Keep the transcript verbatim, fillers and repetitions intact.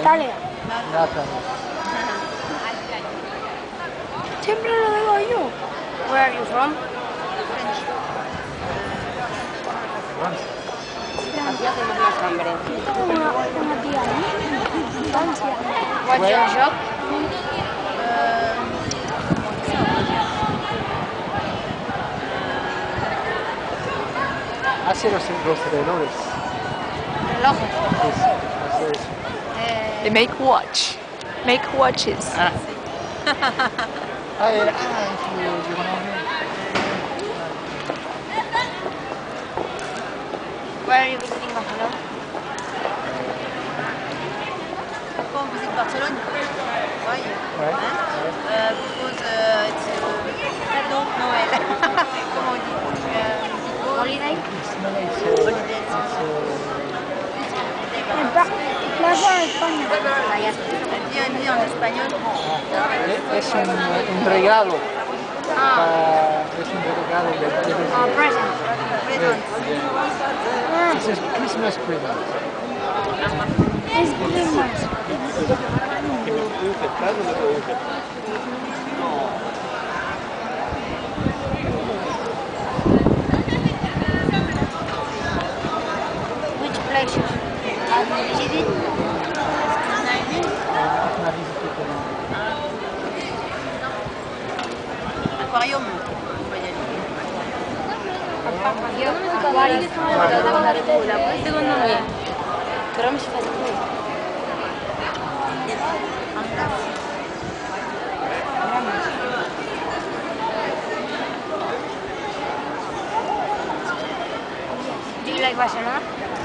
Natalia. Natalia. Siempre lo digo yo. Where are you from? Así hacemos más hambre. Yo tengo una, una tía en Francia. What's your job? Hace los, los relojes. Relojes. Sí, hace eso. Eh, They make watch. Make watches. Ah. Ah, era, ah, sí, yo conozco. Where are you visiting Barcelona? Pourquoi on visite Barcelone? Why? Ouais. Hein? Uh, because uh, it's uh, cadeau Noël. Comment on dit? Uh, Holiday? It's, no, it's, uh, Holidays. it's, uh, En pa- Plaza de España. Elle dit un dit en espagnol. ah, es un, un regalo. Ah, es un regalo de, de, de, Oh, present. Present. Ah, It's a Christmas present. es Christmas. Which places have you visited? Una visita con- Aquarium. On va y aller. 그럼 싶었어. Do you like Barcelona?